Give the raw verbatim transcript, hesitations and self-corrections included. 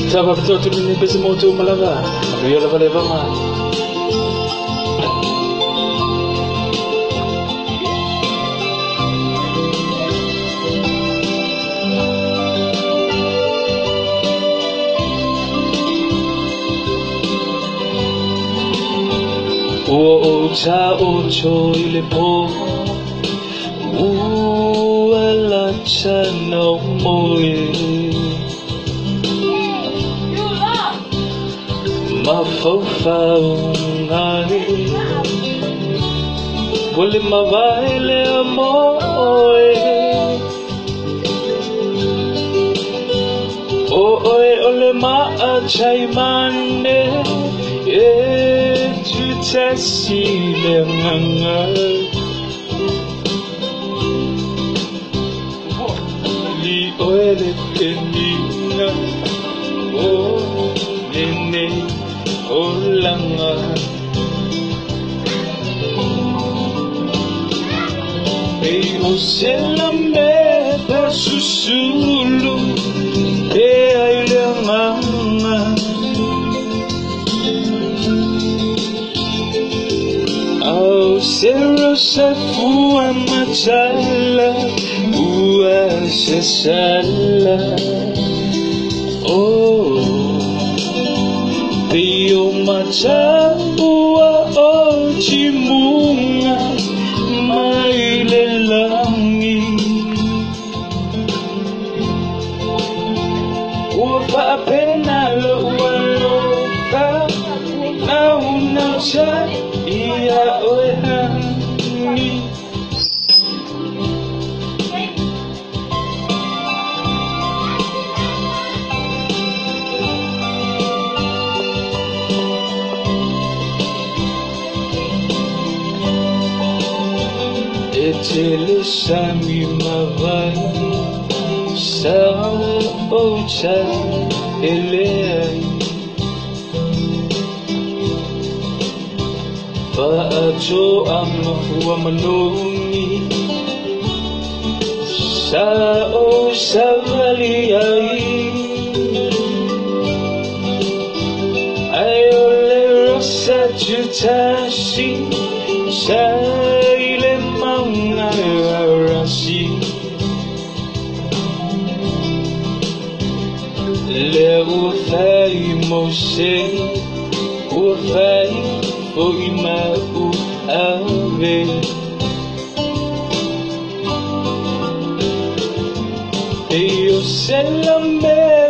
Tava betul tu ni besi motor malaga. Biar lepas lepas mah. O cha o cho ile po. U la cha no moi. Ma fo fa ngai. Wole ma vai le amoi. O oi ole ma a chai mane. E tu tesi le nganga. Li oele tenina. O nene o langa. E o se la me per susulu. E ai le nganga. Au sero se fua machala, ua se sala. Oh, pio macha ua o chimunga, maile langi. Ua pa pena lo ua loka, na una cha. Ia oi hangi. E tele sami mavai sa o cha eleai. Paajo ang mahuwa manungi sa o sa valiyay. Ay ole rosa chutashi sa ile mga rasi. Le ufay mo se ufay Oi mau ave. E eu sei la me